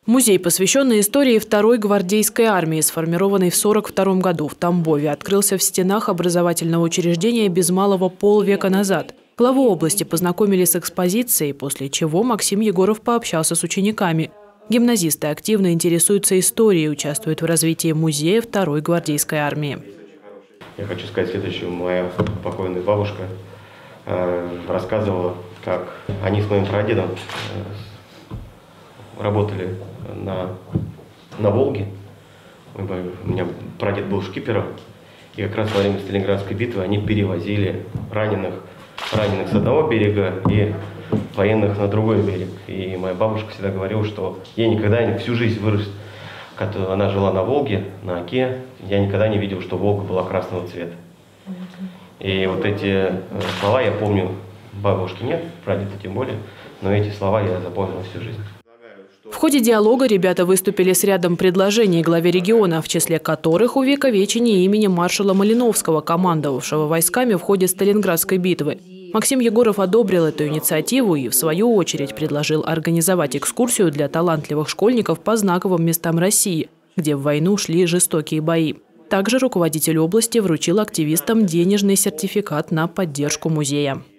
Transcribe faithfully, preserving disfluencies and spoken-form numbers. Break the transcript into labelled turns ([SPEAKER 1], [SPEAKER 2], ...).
[SPEAKER 1] Музей, посвященный истории Второй гвардейской армии, сформированной в сорок втором году в Тамбове, открылся в стенах образовательного учреждения без малого полвека назад. Главу области познакомили с экспозицией, после чего Максим Егоров пообщался с учениками. Гимназисты активно интересуются историей, участвуют в развитии музея Второй гвардейской армии.
[SPEAKER 2] Я хочу сказать следующее. Моя покойная бабушка э, рассказывала, как они с моим прадедом э, работали на, на Волге. У меня прадед был шкипером, и как раз во время Сталинградской битвы они перевозили раненых, раненых с одного берега и военных на другой берег. И моя бабушка всегда говорила, что я никогда, всю жизнь вырос, она жила на Волге, на Оке, я никогда не видел, что Волга была красного цвета. И вот эти слова я помню, бабушки нет, прадеда тем более, но эти слова я запомнил всю жизнь.
[SPEAKER 1] В ходе диалога ребята выступили с рядом предложений главе региона, в числе которых увековечение имени маршала Малиновского, командовавшего войсками в ходе Сталинградской битвы. Максим Егоров одобрил эту инициативу и, в свою очередь, предложил организовать экскурсию для талантливых школьников по знаковым местам России, где в войну шли жестокие бои. Также руководитель области вручил активистам денежный сертификат на поддержку музея.